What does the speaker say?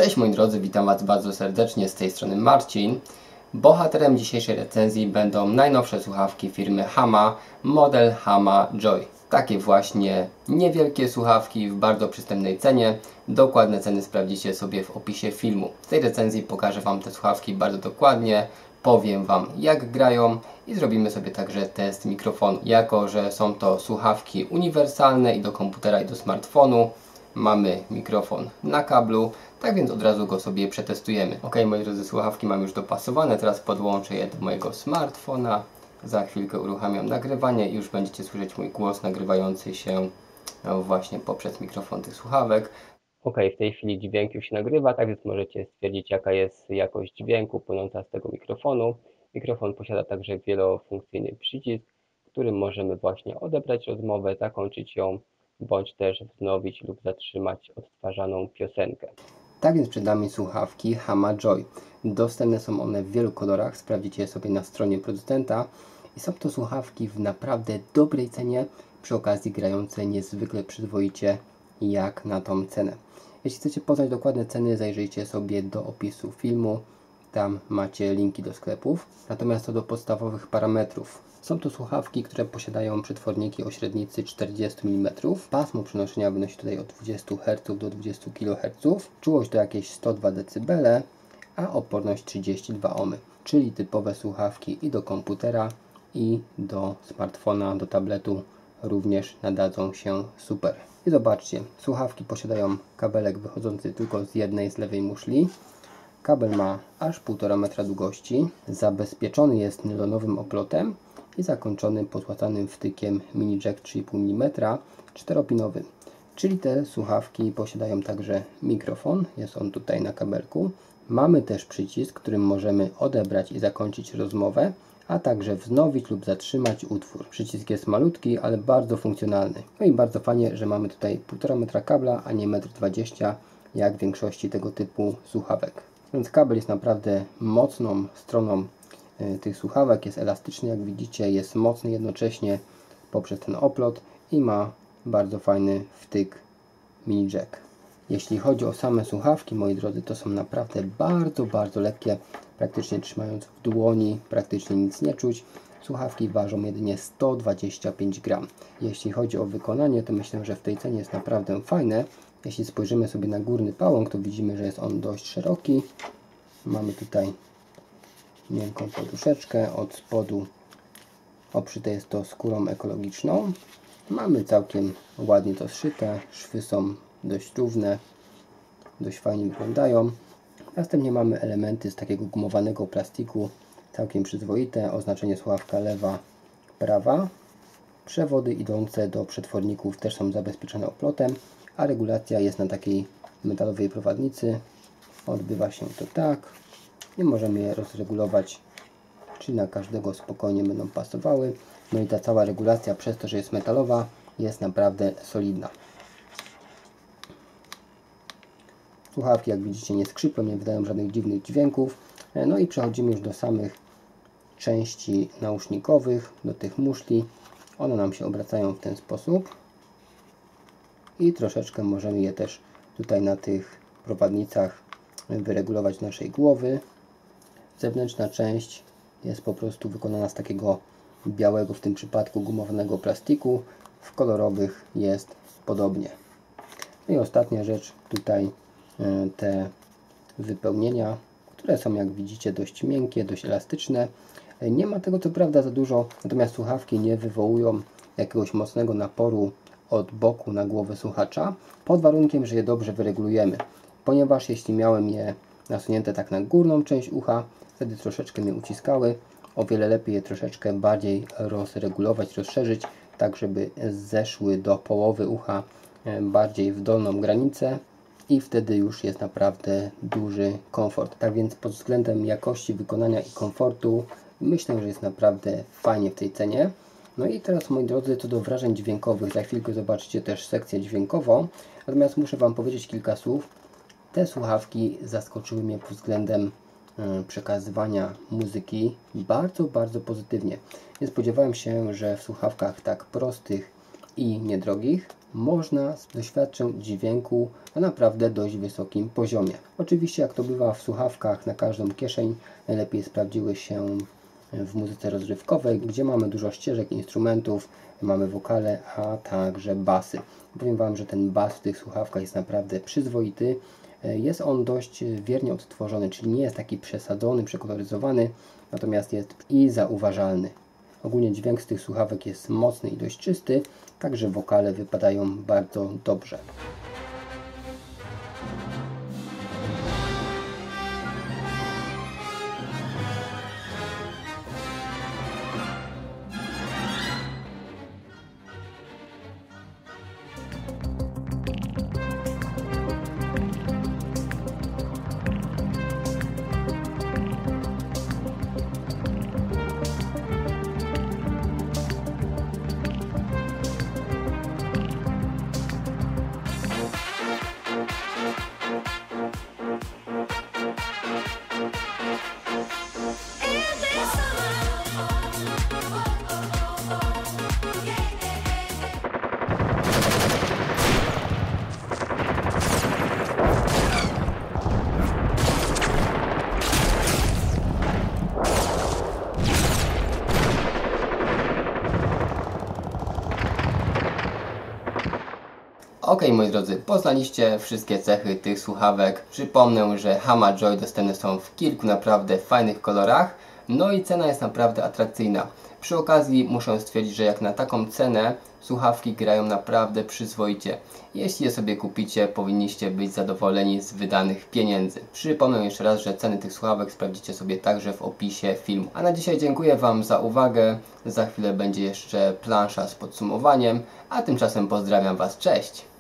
Cześć moi drodzy, witam Was bardzo serdecznie, z tej strony Marcin. Bohaterem dzisiejszej recenzji będą najnowsze słuchawki firmy Hama, model Hama Joy. Takie właśnie niewielkie słuchawki w bardzo przystępnej cenie. Dokładne ceny sprawdzicie sobie w opisie filmu. W tej recenzji pokażę Wam te słuchawki bardzo dokładnie, powiem Wam jak grają i zrobimy sobie także test mikrofonu. Jako że są to słuchawki uniwersalne i do komputera i do smartfonu, mamy mikrofon na kablu, tak więc od razu go sobie przetestujemy. Ok, moi drodzy, słuchawki mam już dopasowane, teraz podłączę je do mojego smartfona. Za chwilkę uruchamiam nagrywanie i już będziecie słyszeć mój głos nagrywający się właśnie poprzez mikrofon tych słuchawek. Ok, w tej chwili dźwięk już się nagrywa, tak więc możecie stwierdzić jaka jest jakość dźwięku płynąca z tego mikrofonu. Mikrofon posiada także wielofunkcyjny przycisk, którym możemy właśnie odebrać rozmowę, zakończyć ją, bądź też wznowić lub zatrzymać odtwarzaną piosenkę. Tak więc przed nami słuchawki Hama Joy. Dostępne są one w wielu kolorach, sprawdzicie je sobie na stronie producenta. I są to słuchawki w naprawdę dobrej cenie, przy okazji grające niezwykle przyzwoicie jak na tą cenę. Jeśli chcecie poznać dokładne ceny, zajrzyjcie sobie do opisu filmu. Tam macie linki do sklepów. Natomiast co do podstawowych parametrów. Są to słuchawki, które posiadają przetworniki o średnicy 40 mm. Pasmo przenoszenia wynosi tutaj od 20 Hz do 20 kHz. Czułość to jakieś 102 dB, a oporność 32 ohmy. Czyli typowe słuchawki i do komputera, i do smartfona, do tabletu również nadadzą się super. I zobaczcie, słuchawki posiadają kabelek wychodzący tylko z jednej, z lewej muszli. Kabel ma aż 1,5 metra długości, zabezpieczony jest nylonowym oplotem i zakończony pozłacanym wtykiem mini jack 3,5 mm, 4-pinowy. Czyli te słuchawki posiadają także mikrofon, jest on tutaj na kabelku. Mamy też przycisk, którym możemy odebrać i zakończyć rozmowę, a także wznowić lub zatrzymać utwór. Przycisk jest malutki, ale bardzo funkcjonalny. No i bardzo fajnie, że mamy tutaj 1,5 metra kabla, a nie 1,20 m, jak w większości tego typu słuchawek. Więc kabel jest naprawdę mocną stroną tych słuchawek, jest elastyczny, jak widzicie, jest mocny jednocześnie poprzez ten oplot i ma bardzo fajny wtyk mini jack. Jeśli chodzi o same słuchawki, moi drodzy, to są naprawdę bardzo lekkie, praktycznie trzymając w dłoni, praktycznie nic nie czuć. Słuchawki ważą jedynie 125 gram. Jeśli chodzi o wykonanie, to myślę, że w tej cenie jest naprawdę fajne. Jeśli spojrzymy sobie na górny pałąk, to widzimy, że jest on dość szeroki. Mamy tutaj miękką poduszeczkę, od spodu obszyte jest to skórą ekologiczną. Mamy całkiem ładnie to zszyte, szwy są dość równe, dość fajnie wyglądają. Następnie mamy elementy z takiego gumowanego plastiku, całkiem przyzwoite, oznaczenie słuchawka lewa, prawa. Przewody idące do przetworników też są zabezpieczone oplotem, a regulacja jest na takiej metalowej prowadnicy. Odbywa się to tak i możemy je rozregulować, czyli na każdego spokojnie będą pasowały. No i ta cała regulacja, przez to, że jest metalowa, jest naprawdę solidna. Słuchawki, jak widzicie, nie skrzypią, nie wydają żadnych dziwnych dźwięków. No i przechodzimy już do samych części nausznikowych, do tych muszli. One nam się obracają w ten sposób i troszeczkę możemy je też tutaj na tych prowadnicach wyregulować naszej głowy. Zewnętrzna część jest po prostu wykonana z takiego białego, w tym przypadku gumowanego plastiku. W kolorowych jest podobnie. No i ostatnia rzecz, tutaj te wypełnienia, które są, jak widzicie, dość miękkie, dość elastyczne. Nie ma tego co prawda za dużo, natomiast słuchawki nie wywołują jakiegoś mocnego naporu od boku na głowę słuchacza, pod warunkiem, że je dobrze wyregulujemy. Ponieważ jeśli miałem je nasunięte tak na górną część ucha, wtedy troszeczkę mnie uciskały. O wiele lepiej je troszeczkę bardziej rozregulować, rozszerzyć, tak żeby zeszły do połowy ucha, bardziej w dolną granicę i wtedy już jest naprawdę duży komfort. Tak więc pod względem jakości wykonania i komfortu myślę, że jest naprawdę fajnie w tej cenie. No i teraz, moi drodzy, co do wrażeń dźwiękowych, za chwilkę zobaczycie też sekcję dźwiękową, natomiast muszę Wam powiedzieć kilka słów. Te słuchawki zaskoczyły mnie pod względem przekazywania muzyki bardzo pozytywnie. Nie spodziewałem się, że w słuchawkach tak prostych i niedrogich można doświadczyć dźwięku na naprawdę dość wysokim poziomie. Oczywiście, jak to bywa w słuchawkach na każdą kieszeń, najlepiej sprawdziły się w muzyce rozrywkowej, gdzie mamy dużo ścieżek, instrumentów, mamy wokale, a także basy. Powiem Wam, że ten bas w tych słuchawkach jest naprawdę przyzwoity. Jest on dość wiernie odtworzony, czyli nie jest taki przesadzony, przekoloryzowany, natomiast jest i zauważalny. Ogólnie dźwięk z tych słuchawek jest mocny i dość czysty, także wokale wypadają bardzo dobrze. Ok, moi drodzy, poznaliście wszystkie cechy tych słuchawek. Przypomnę, że Hama Joy dostępne są w kilku naprawdę fajnych kolorach, no i cena jest naprawdę atrakcyjna. Przy okazji muszę stwierdzić, że jak na taką cenę słuchawki grają naprawdę przyzwoicie. Jeśli je sobie kupicie, powinniście być zadowoleni z wydanych pieniędzy. Przypomnę jeszcze raz, że ceny tych słuchawek sprawdzicie sobie także w opisie filmu. A na dzisiaj dziękuję Wam za uwagę. Za chwilę będzie jeszcze plansza z podsumowaniem, a tymczasem pozdrawiam Was, cześć!